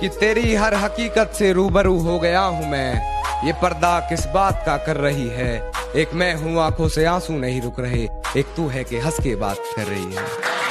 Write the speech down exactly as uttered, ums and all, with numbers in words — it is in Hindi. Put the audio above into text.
कि तेरी हर हकीकत से रूबरू हो गया हूँ मैं। ये पर्दा किस बात का कर रही है, एक मैं हूँ आंखों से आंसू नहीं रुक रहे, एक तू है कि हंस के बात कर रही है।